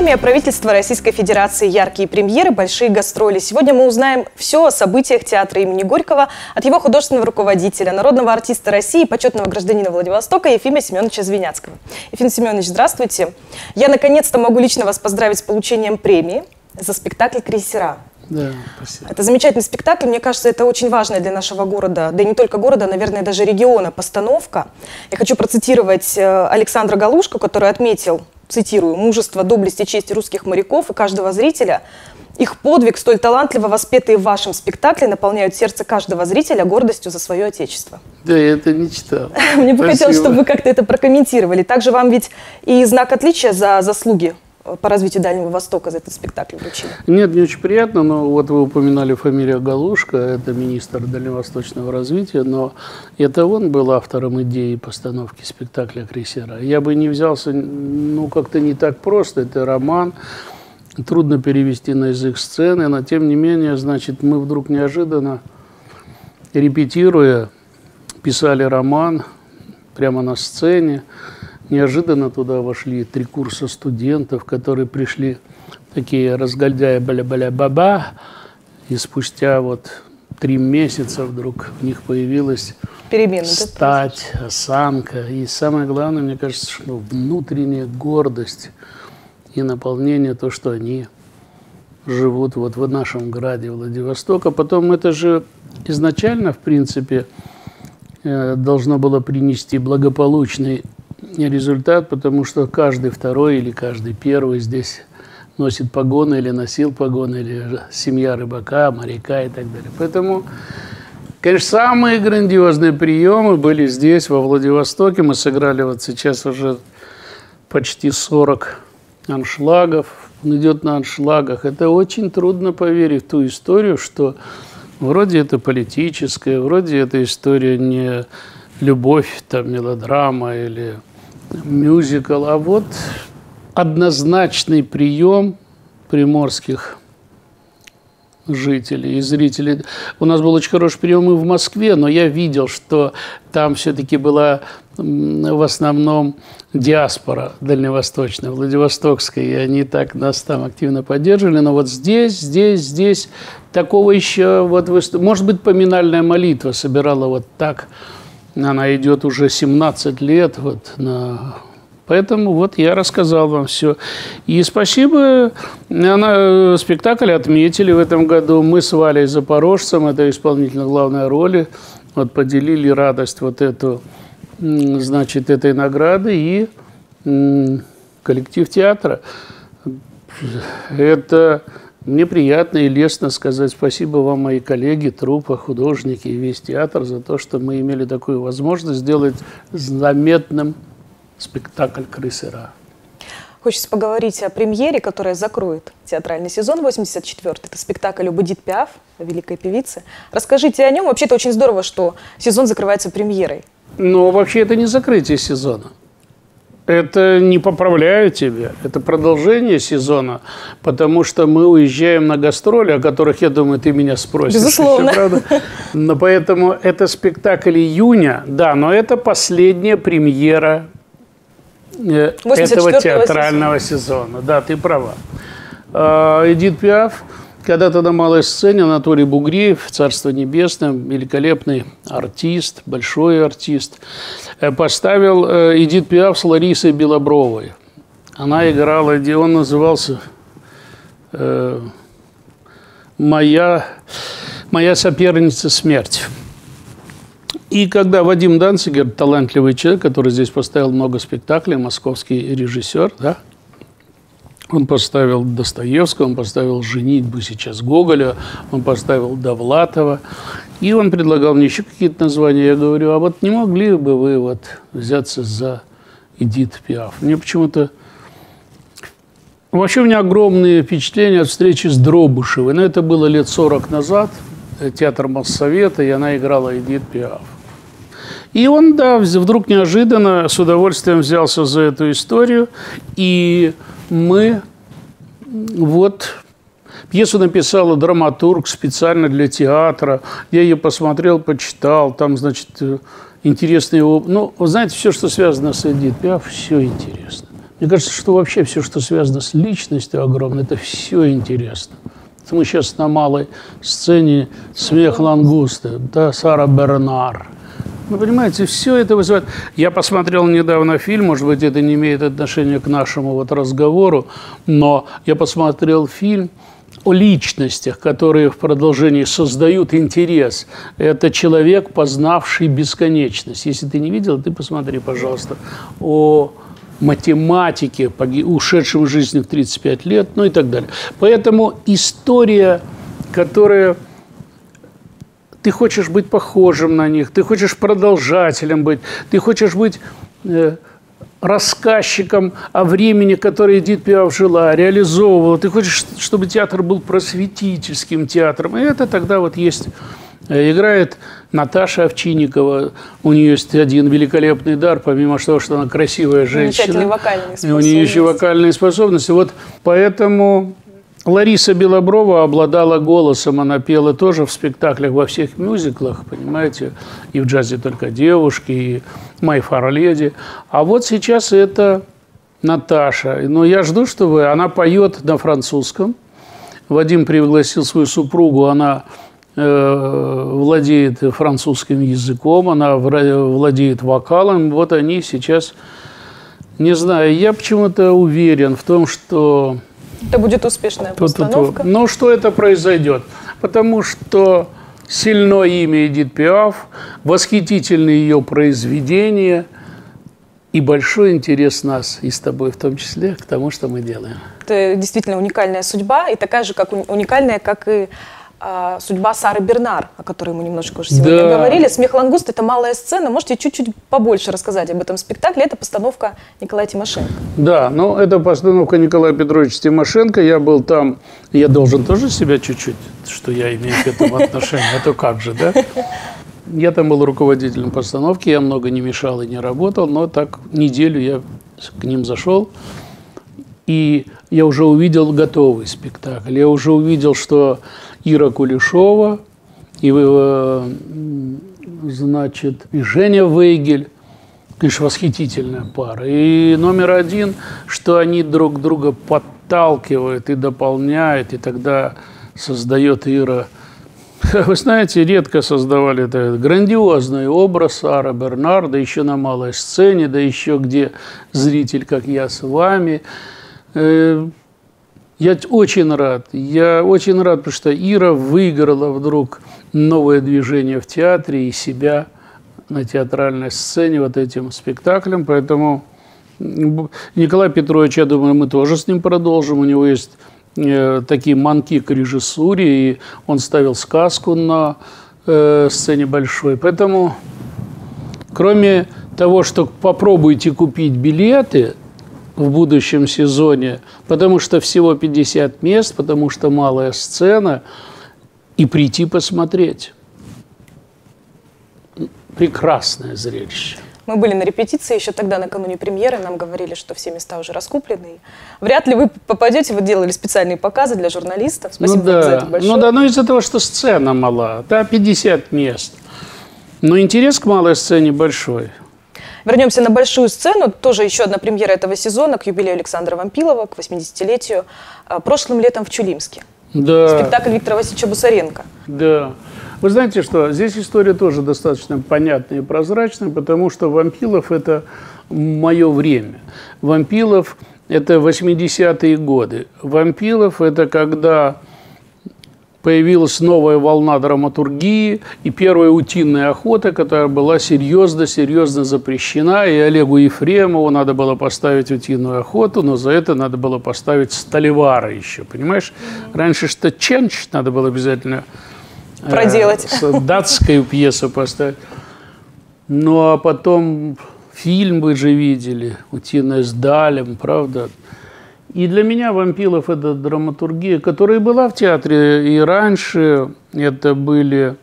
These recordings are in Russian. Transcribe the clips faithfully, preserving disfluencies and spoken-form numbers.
премия правительства Российской Федерации «Яркие премьеры. Большие гастроли». Сегодня мы узнаем все о событиях театра имени Горького от его художественного руководителя, народного артиста России, почетного гражданина Владивостока Ефима Семеновича Звеняцкого. Ефим Семенович, здравствуйте. Я наконец-то могу лично вас поздравить с получением премии за спектакль «Крейсера». Да, спасибо. Это замечательный спектакль. Мне кажется, это очень важная для нашего города, да и не только города, а, наверное, даже региона постановка. Я хочу процитировать Александра Галушко, который отметил, цитирую, «мужество, доблесть и честь русских моряков и каждого зрителя. Их подвиг, столь талантливо воспетые в вашем спектакле, наполняют сердце каждого зрителя гордостью за свое отечество». Да, я это не читал. Мне бы хотелось, чтобы вы как-то это прокомментировали. Также вам ведь и знак отличия за заслуги по развитию Дальнего Востока за этот спектакль вручили. Нет, не очень приятно, но вот вы упоминали фамилию Галушко, это министр дальневосточного развития, но это он был автором идеи постановки спектакля «Крейсера». Я бы не взялся, ну, как-то не так просто, это роман, трудно перевести на язык сцены, но тем не менее, значит, мы вдруг неожиданно, репетируя, писали роман прямо на сцене. Неожиданно туда вошли три курса студентов, которые пришли такие разгильдяи бля-бля-баба, и спустя вот три месяца вдруг в них появилась перемена, стать, осанка. И самое главное, мне кажется, что внутренняя гордость и наполнение, то, что они живут вот в нашем граде Владивосток. А потом это же изначально, в принципе, должно было принести благополучный результат, потому что каждый второй или каждый первый здесь носит погоны или носил погоны, или семья рыбака, моряка и так далее. Поэтому, конечно, самые грандиозные приемы были здесь, во Владивостоке. Мы сыграли вот сейчас уже почти сорок аншлагов. Он идет на аншлагах. Это очень трудно поверить в ту историю, что вроде это политическая, вроде эта история не любовь, там, мелодрама или мюзикл, а вот однозначный прием приморских жителей и зрителей. У нас был очень хороший прием и в Москве, но я видел, что там все-таки была в основном диаспора дальневосточная, владивостокская, и они так нас там активно поддерживали. Но вот здесь, здесь, здесь такого еще, вот, может быть, поминальная молитва собирала вот так. Она идет уже семнадцать лет. Вот, на... Поэтому вот я рассказал вам все. И спасибо. Она, спектакль отметили в этом году. Мы с Валей Запорожцем, это исполнительно главной роли, вот, поделили радость вот эту, значит, этой награды и коллектив театра. Это... Мне приятно и лестно сказать спасибо вам, мои коллеги, труппа, художники и весь театр, за то, что мы имели такую возможность сделать заметным спектакль «Крейсера». Хочется поговорить о премьере, которая закроет театральный сезон восемьдесят четвёртый. Это спектакль об Эдит Пиаф, великой певице. Расскажите о нем. Вообще-то очень здорово, что сезон закрывается премьерой. Но вообще это не закрытие сезона. Это не поправляю тебя, это продолжение сезона, потому что мы уезжаем на гастроли, о которых, я думаю, ты меня спросишь. Безусловно. Еще, правда? Но поэтому это спектакль июня, да, но это последняя премьера этого театрального сезона. сезона. Да, ты права. Эдит Пиаф, когда-то на малой сцене Анатолий Бугриев, Царство Небесное, великолепный артист, большой артист, поставил Эдит Пиаф с Ларисой Белобровой. Она играла, где он назывался э, «Моя, «Моя соперница смерть». И когда Вадим Данцигер, талантливый человек, который здесь поставил много спектаклей, московский режиссер, да, он поставил Достоевского, он поставил «Женитьбу» сейчас Гоголя, он поставил Довлатова. И он предлагал мне еще какие-то названия. Я говорю, а вот не могли бы вы вот взяться за Эдит Пиаф? Мне почему-то... Вообще у меня огромные впечатления от встречи с Дробышевой. Но это было лет сорок назад, театр Моссовета, и она играла Эдит Пиаф. И он, да, вдруг неожиданно с удовольствием взялся за эту историю. И мы вот... Пьесу написала драматург специально для театра. Я ее посмотрел, почитал. Там, значит, интересные... Ну, вы знаете, все, что связано с Эдит Пиаф, все интересно. Мне кажется, что вообще все, что связано с личностью огромной, это все интересно. Мы сейчас на малой сцене «Смех лангусты», да, Сара Бернар. Вы понимаете, все это вызывает... Я посмотрел недавно фильм, может быть, это не имеет отношения к нашему вот разговору, но я посмотрел фильм о личностях, которые в продолжении создают интерес. Это «Человек, познавший бесконечность». Если ты не видел, ты посмотри, пожалуйста, о математике, ушедшем из жизни в тридцать пять лет, ну и так далее. Поэтому история, которая... Ты хочешь быть похожим на них, ты хочешь продолжателем быть, ты хочешь быть э, рассказчиком о времени, которое Эдит Пиаф жила, реализовывала. Ты хочешь, чтобы театр был просветительским театром. И это тогда вот есть... Играет Наташа Овчинникова. У нее есть один великолепный дар, помимо того, что она красивая женщина. Замечательные вокальные способности. У нее еще вокальные способности. Вот поэтому... Лариса Белоброва обладала голосом, она пела тоже в спектаклях, во всех мюзиклах, понимаете, и в «Джазе только девушки», и «My Fair Lady». А вот сейчас это Наташа. Но я жду, что вы... Она поет на французском. Вадим пригласил свою супругу, она э, владеет французским языком, она владеет вокалом. Вот они сейчас... Не знаю, я почему-то уверен в том, что... Это будет успешная постановка. Но что это произойдет? Потому что сильное имя Эдит Пиаф, восхитительные ее произведения и большой интерес нас, и с тобой в том числе, к тому, что мы делаем. Это действительно уникальная судьба, и такая же, как уникальная, как и а, судьба Сары Бернар, о которой мы немножечко уже сегодня да. говорили. «Смех лангуст» — это малая сцена. Можете чуть-чуть побольше рассказать об этом спектакле? Это постановка Николая Тимошенко. Да, ну это постановка Николая Петровича Тимошенко. Я был там, я должен тоже себя чуть-чуть, что я имею к этому отношение, а то как же, да? Я там был руководителем постановки, я много не мешал и не работал, но так неделю я к ним зашел, и я уже увидел готовый спектакль. Я уже увидел, что Ира Кулешова и, значит, и Женя Вейгель, конечно, восхитительная пара. И номер один, что они друг друга подталкивают и дополняют, и тогда создает Ира. Вы знаете, редко создавали этот грандиозный образ Сары Бернар, да еще на малой сцене, да еще где зритель, как я с вами. Я очень рад, я очень рад, потому что Ира выиграла вдруг новое движение в театре и себя на театральной сцене вот этим спектаклем. Поэтому Николай Петрович, я думаю, мы тоже с ним продолжим. У него есть э, такие манки к режиссуре, и он ставил сказку на э, сцене большой. Поэтому, кроме того, что попробуйте купить билеты в будущем сезоне, потому что всего пятьдесят мест, потому что малая сцена, и прийти посмотреть. Прекрасное зрелище. Мы были на репетиции еще тогда, накануне премьеры, нам говорили, что все места уже раскуплены. Вряд ли вы попадете, вы делали специальные показы для журналистов. Спасибо ну, да. вам за это большое. Ну да, но из-за того, что сцена мала, да, пятьдесят мест. Но интерес к малой сцене большой. Вернемся на большую сцену. Тоже еще одна премьера этого сезона к юбилею Александра Вампилова, к восьмидесятилетию. Прошлым летом в Чулимске. Да. Спектакль Виктора Васильевича Бусаренко. Да. Вы знаете что, здесь история тоже достаточно понятная и прозрачная, потому что Вампилов – это мое время. Вампилов – это восьмидесятые годы. Вампилов – это когда появилась новая волна драматургии и первая утиная охота, которая была серьезно-серьезно запрещена. И Олегу Ефремову надо было поставить утиную охоту, но за это надо было поставить Сталевара еще, понимаешь? Раньше что Ченч надо было обязательно проделать. Э, датскую пьесу поставить. Ну, а потом фильм вы же видели, «Утиная с Далем», правда? И для меня Вампилов – это драматургия, которая была в театре и раньше. Это были…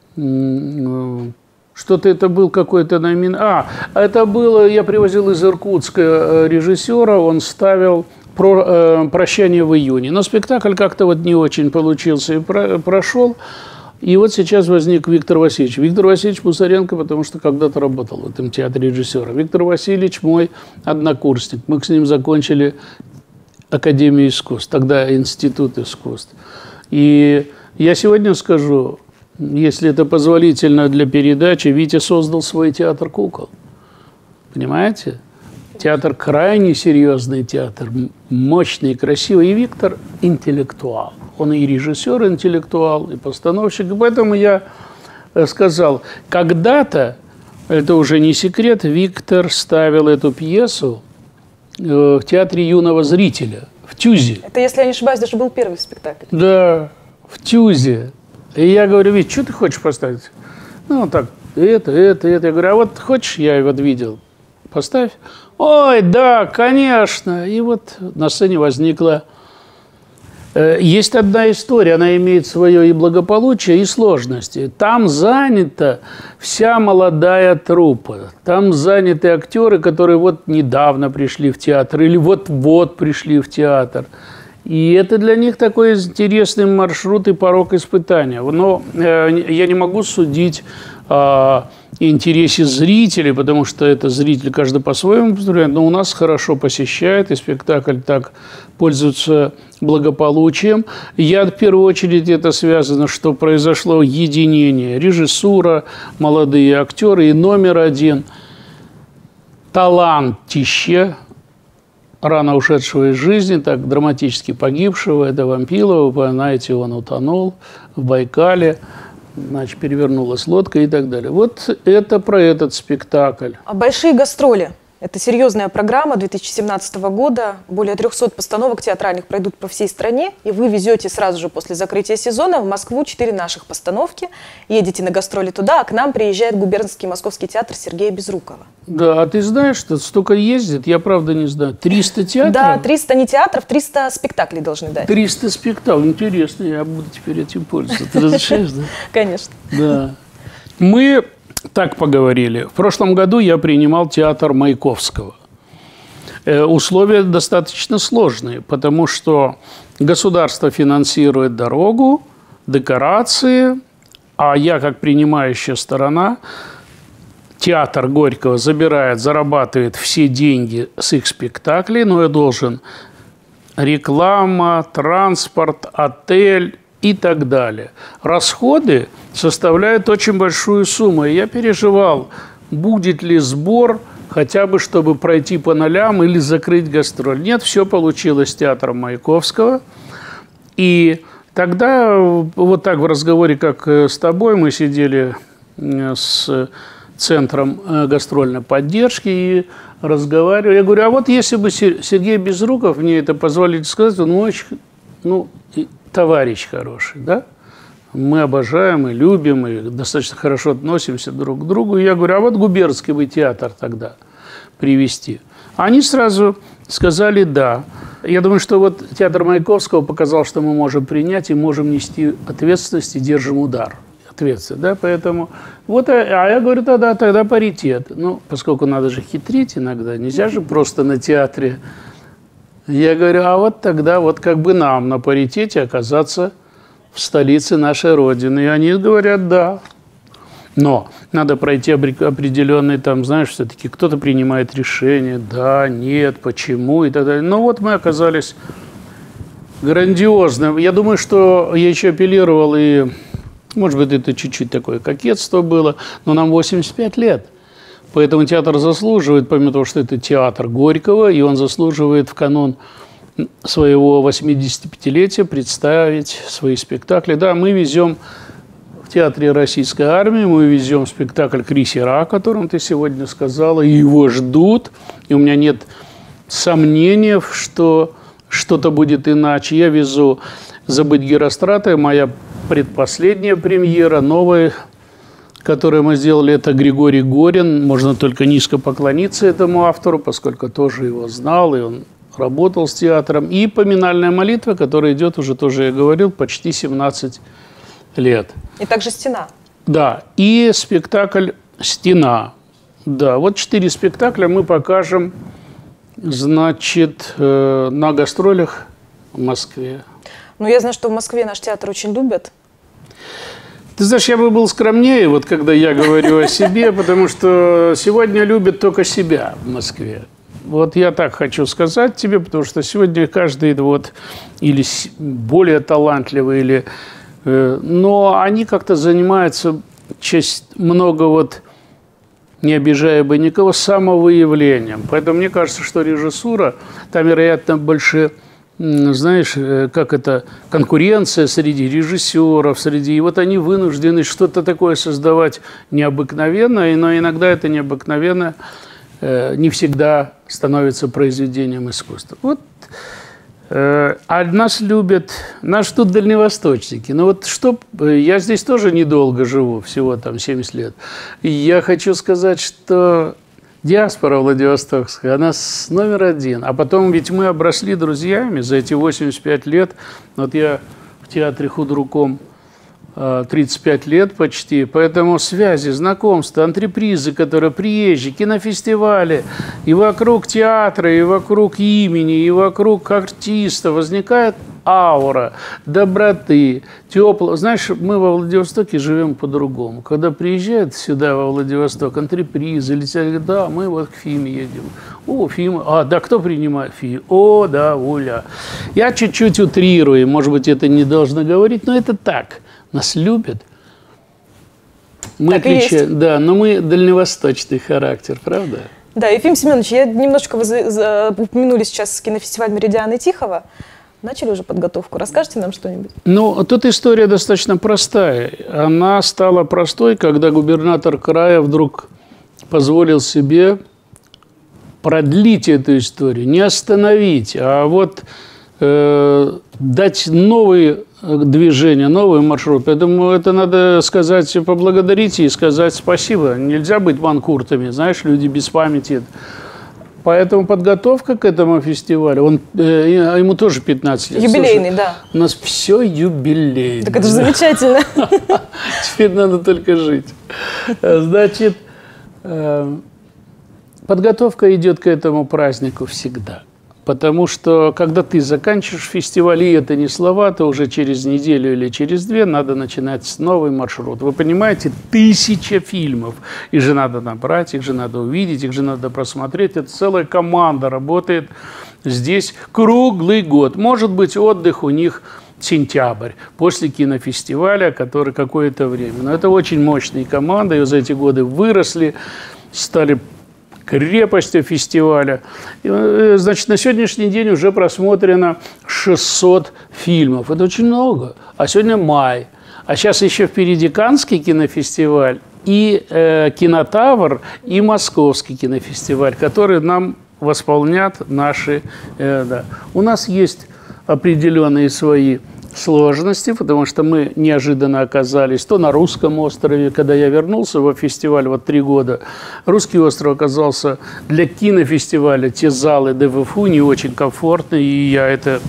Что-то это был какой-то номин… А, это было… Я привозил из Иркутска режиссера, он ставил про, э, «Прощание в июне». Но спектакль как-то вот не очень получился и про, прошел. И вот сейчас возник Виктор Васильевич. Виктор Васильевич Мусоренко, потому что когда-то работал в этом театре режиссера. Виктор Васильевич мой однокурсник. Мы с ним закончили Академию искусств, тогда Институт искусств. И я сегодня скажу, если это позволительно для передачи, Витя создал свой театр кукол. Понимаете? Театр крайне серьезный театр, мощный, красивый. И Виктор интеллектуал. Он и режиссер интеллектуал, и постановщик. И поэтому я сказал, когда-то, это уже не секрет, Виктор ставил эту пьесу в театре юного зрителя, в Тюзе. Это, если я не ошибаюсь, даже был первый спектакль. Да, в Тюзе. И я говорю, Вить, что ты хочешь поставить? Ну, так, это, это, это. Я говорю, а вот хочешь, я его видел, поставь. Ой, да, конечно. И вот на сцене возникла... Есть одна история, она имеет свое и благополучие, и сложности. Там занята вся молодая труппа. Там заняты актеры, которые вот недавно пришли в театр или вот-вот пришли в театр. И это для них такой интересный маршрут и порог испытания. Но э, я не могу судить о интересе зрителей, потому что это зрители каждый по-своему поступает, но у нас хорошо посещает, и спектакль так пользуется благополучием. Я в первую очередь это связано, что произошло единение, режиссура, молодые актеры и номер один – талантище рано ушедшего из жизни, так драматически погибшего, это Вампилова, вы знаете, он утонул в Байкале, значит, перевернулась лодка и так далее. Вот это про этот спектакль. А большие гастроли. Это серьезная программа две тысячи семнадцатого года. Более трёхсот постановок театральных пройдут по всей стране. И вы везете сразу же после закрытия сезона в Москву четыре наших постановки. Едете на гастроли туда, а к нам приезжает губернский московский театр Сергея Безрукова. Да, а ты знаешь, что столько ездит? Я правда не знаю. триста театров? Да, триста не театров, триста спектаклей должны дать. триста спектаклей. Интересно, я буду теперь этим пользоваться. Ты разрешаешь, да? Конечно. Да. Мы... Так поговорили. В прошлом году я принимал театр Маяковского. Э, условия достаточно сложные, потому что государство финансирует дорогу, декорации, а я, как принимающая сторона, театр Горького забирает, зарабатывает все деньги с их спектаклей, но я должен реклама, транспорт, отель и так далее. Расходы составляют очень большую сумму. И я переживал, будет ли сбор, хотя бы чтобы пройти по нолям или закрыть гастроль. Нет, все получилось с театром Маяковского. И тогда вот так в разговоре, как с тобой, мы сидели с центром гастрольной поддержки и разговаривали. Я говорю, а вот если бы Сергей Безруков мне это позволили сказать, он очень, ну, товарищ хороший, да? Мы обожаем и любим, и достаточно хорошо относимся друг к другу. И я говорю, а вот губернский бы театр тогда привести. Они сразу сказали «да». Я думаю, что вот театр Маяковского показал, что мы можем принять и можем нести ответственность и держим удар. Ответственность, да? Поэтому вот, а я говорю, тогда, тогда паритет. Ну, поскольку надо же хитрить иногда, нельзя же просто на театре. Я говорю, а вот тогда вот как бы нам на паритете оказаться в столице нашей Родины. И они говорят, да. Но надо пройти определенные, там, знаешь, все-таки кто-то принимает решение, да, нет, почему и так далее. Но вот мы оказались грандиозным. Я думаю, что я еще апеллировал, и, может быть, это чуть-чуть такое кокетство было, но нам восемьдесят пять лет. Поэтому театр заслуживает, помимо того, что это театр Горького, и он заслуживает в канун своего восьмидесятипятилетия представить свои спектакли. Да, мы везем в театре Российской армии, мы везем спектакль «Крейсера», о котором ты сегодня сказала, и его ждут. И у меня нет сомнений, что что-то будет иначе. Я везу «Забыть Герострата», моя предпоследняя премьера, новая, которую мы сделали, это Григорий Горин. Можно только низко поклониться этому автору, поскольку тоже его знал, и он работал с театром. И «Поминальная молитва», которая идет уже, тоже я говорил, почти семнадцать лет. И также «Стена». Да, и спектакль «Стена». Да, вот четыре спектакля мы покажем, значит, на гастролях в Москве. Ну, я знаю, что в Москве наш театр очень любят. Ты знаешь, я бы был скромнее, вот когда я говорю о себе, потому что сегодня любят только себя в Москве. Вот я так хочу сказать тебе, потому что сегодня каждый вот или более талантливый, или, э, но они как-то занимаются часть, много вот, не обижая бы никого, самовыявлением. Поэтому мне кажется, что режиссура, там, вероятно, больше, знаешь, как это, конкуренция среди режиссеров, среди... И вот они вынуждены что-то такое создавать необыкновенное, но иногда это необыкновенное э, не всегда становится произведением искусства. Вот. Э, а нас любят, нас тут дальневосточники. Но вот что... Я здесь тоже недолго живу, всего там семьдесят лет. И я хочу сказать, что... Диаспора Владивостокская, она с номер один. А потом ведь мы обросли друзьями за эти восемьдесят пять лет. Вот я в театре худруком тридцать пять лет почти. Поэтому связи, знакомства, антрепризы, которые приезжие, кинофестивали. И вокруг театра, и вокруг имени, и вокруг артиста возникает аура доброты, теплого. Знаешь, мы во Владивостоке живем по-другому. Когда приезжают сюда, во Владивосток, антрепризы, летят, да, мы вот к Фиме едем. О, Фима, а, да, кто принимает Фи? О, да, Оля. Я чуть-чуть утрирую, может быть, это не должно говорить, но это так. Нас любят. Мы так отличаем, да, но мы дальневосточный характер, правда? Да, Ефим Семенович, я немножечко вы упомянули сейчас кинофестиваль «Меридиан» и Тихого. Начали уже подготовку. Расскажите нам что-нибудь? Ну, тут история достаточно простая. Она стала простой, когда губернатор края вдруг позволил себе продлить эту историю, не остановить, а вот э, дать новые движения, новый маршрут. Поэтому это надо сказать, поблагодарить и сказать спасибо. Нельзя быть манкуртами, знаешь, люди без памяти. Поэтому подготовка к этому фестивалю, он, э, ему тоже пятнадцать лет. Юбилейный, Слушай, да. У нас все юбилейное. Так это же замечательно. Теперь надо только жить. Значит, подготовка идет к этому празднику всегда. Потому что, когда ты заканчиваешь фестиваль, и это не слова, то уже через неделю или через две надо начинать новый маршрут. Вы понимаете, тысяча фильмов. Их же надо набрать, их же надо увидеть, их же надо просмотреть. Это целая команда работает здесь круглый год. Может быть, отдых у них сентябрь, после кинофестиваля, который какое-то время. Но это очень мощные команды, и за эти годы выросли, стали крепостью фестиваля. И, значит, на сегодняшний день уже просмотрено шестьсот фильмов. Это очень много. А сегодня май. А сейчас еще впереди Каннский кинофестиваль, и э, Кинотавр, и Московский кинофестиваль, которые нам восполнят наши... Э, да. У нас есть определенные свои сложности, потому что мы неожиданно оказались то на Русском острове, когда я вернулся во фестиваль вот три года. Русский остров оказался для кинофестиваля, те залы ДВФУ не очень комфортные, и я это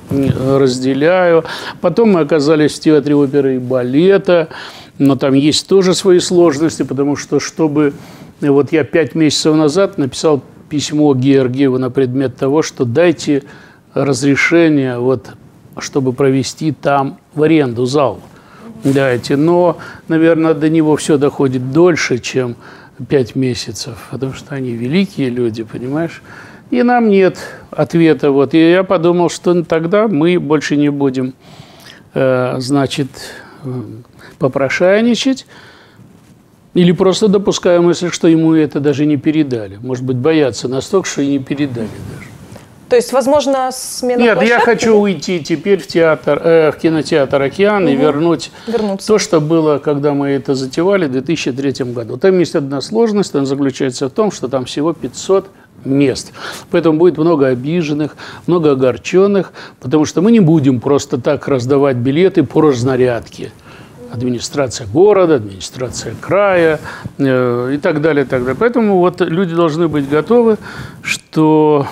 разделяю. Потом мы оказались в театре оперы и балета, но там есть тоже свои сложности, потому что, чтобы... Вот я пять месяцев назад написал письмо Георгиеву на предмет того, что дайте разрешение вот чтобы провести там в аренду зал. Дайте. Но, наверное, до него все доходит дольше, чем пять месяцев, потому что они великие люди, понимаешь? И нам нет ответа. Вот. И я подумал, что тогда мы больше не будем, э, значит, попрошайничать, или просто допускаем мысль, что ему это даже не передали. Может быть, боятся настолько, что и не передали даже. То есть, возможно, смена Нет, площадки? Я хочу уйти теперь в театр, э, в кинотеатр «Океан» угу. и вернуть Вернуться. то, что было, когда мы это затевали в две тысячи третьем году. Там есть одна сложность, она заключается в том, что там всего пятьсот мест. Поэтому будет много обиженных, много огорченных, потому что мы не будем просто так раздавать билеты по разнарядке. Администрация города, администрация края э, и так далее, и так далее. Поэтому вот люди должны быть готовы, что...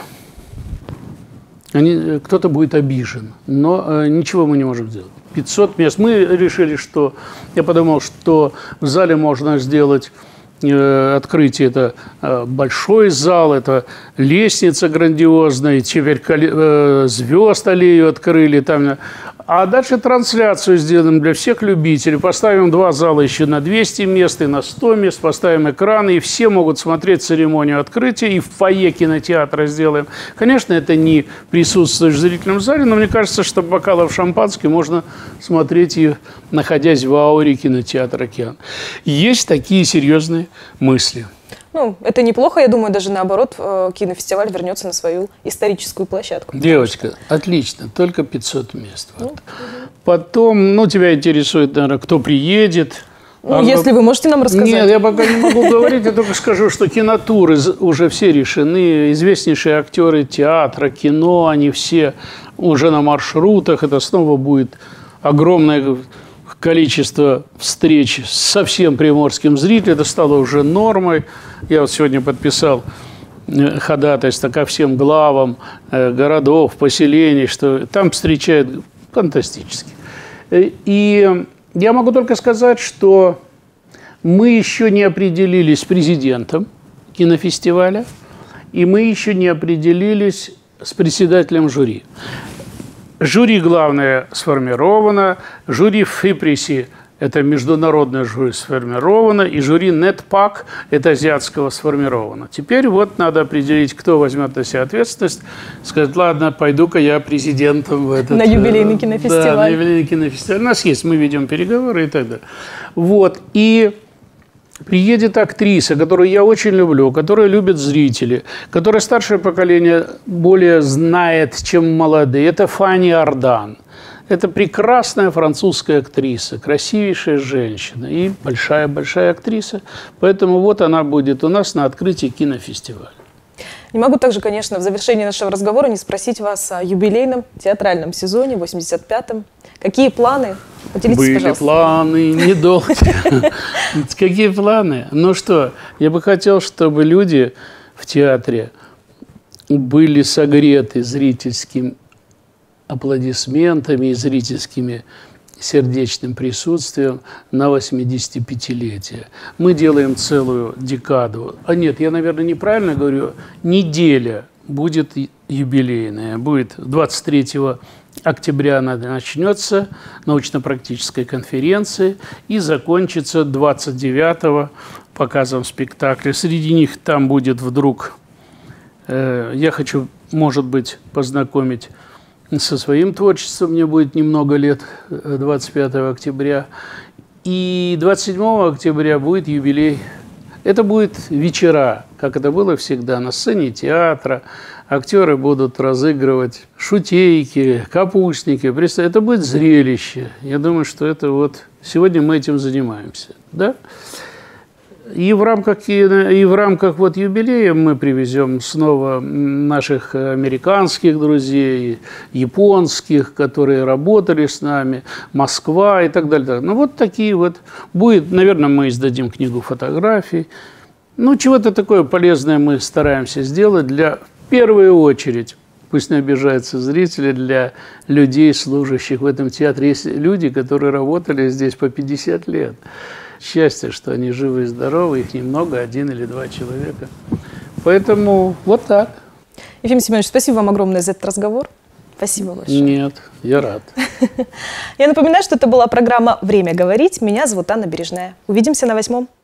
Они, кто-то будет обижен, но э, ничего мы не можем сделать. пятьсот мест. Мы решили, что... Я подумал, что в зале можно сделать э, открытие. Это э, большой зал, это лестница грандиозная, теперь э, звезд аллею открыли. Там, А дальше трансляцию сделаем для всех любителей. Поставим два зала еще на двести мест и на сто мест. Поставим экраны, и все могут смотреть церемонию открытия. И в фойе кинотеатра сделаем. Конечно, это не присутствуешь в зрительном зале, но мне кажется, что бокалов шампанского можно смотреть и находясь в ауре кинотеатра «Океан». Есть такие серьезные мысли. Ну, это неплохо, я думаю, даже наоборот, кинофестиваль вернется на свою историческую площадку. Девочка, что... отлично, только пятьсот мест. Вот. Ну, Потом, ну, тебя интересует, наверное, кто приедет. Ну, а, если вы можете нам рассказать. Нет, я пока не могу говорить, я только скажу, что кинотуры уже все решены. Известнейшие актеры театра, кино, они все уже на маршрутах. Это снова будет огромное количество встреч со всем приморским зрителем. Это стало уже нормой. Я вот сегодня подписал ходатайство ко всем главам городов, поселений, что там встречают фантастически. И я могу только сказать, что мы еще не определились с президентом кинофестиваля, и мы еще не определились с председателем жюри. Жюри, главное, сформировано, жюри в ФИПРИСе, это международное жюри, сформировано, и жюри НЕТПАК, это азиатского, сформировано. Теперь вот надо определить, кто возьмет на себя ответственность, сказать, ладно, пойду-ка я президентом в этот... На юбилейный кинофестиваль. Да, на юбилейный кинофестиваль. У нас есть, мы ведем переговоры и так далее. Вот, и... Приедет актриса, которую я очень люблю, которую любят зрители, которая старшее поколение более знает, чем молодые. Это Фанни Ардан. Это прекрасная французская актриса, красивейшая женщина и большая-большая актриса. Поэтому вот она будет у нас на открытии кинофестиваля. Не могу также, конечно, в завершении нашего разговора не спросить вас о юбилейном театральном сезоне восемьдесят пятом. Какие планы? Поделитесь, Были пожалуйста. планы недолгие. Какие планы? Ну что, я бы хотел, чтобы люди в театре были согреты зрительскими аплодисментами и зрительскими сердечным присутствием на восьмидесятипятилетие. Мы делаем целую декаду. А нет, я, наверное, неправильно говорю. Неделя будет юбилейная. Будет двадцать третьего октября она начнется, научно-практической конференции, и закончится двадцать девятого показом спектакля. Среди них там будет вдруг... Э, я хочу, может быть, познакомить со своим творчеством, мне будет немного лет, двадцать пятого октября. И двадцать седьмого октября будет юбилей. Это будет вечера, как это было всегда, на сцене театра. Актеры будут разыгрывать шутейки, капустники. Это будет зрелище. Я думаю, что это вот... Сегодня мы этим занимаемся. Да? И в рамках, и в рамках вот юбилея мы привезем снова наших американских друзей, японских, которые работали с нами, Москва и так далее. Ну, вот такие вот. Будет, наверное, мы издадим книгу фотографий. Ну, чего-то такое полезное мы стараемся сделать для, в первую очередь, пусть не обижаются зрители, для людей, служащих в этом театре. Есть люди, которые работали здесь по пятьдесят лет. Счастье, что они живы и здоровы, их немного, один или два человека. Поэтому вот так. Ефим Семенович, спасибо вам огромное за этот разговор. Спасибо большое. Нет, я рад. Я напоминаю, что это была программа «Время говорить». Меня зовут Анна Бережная. Увидимся на восьмом.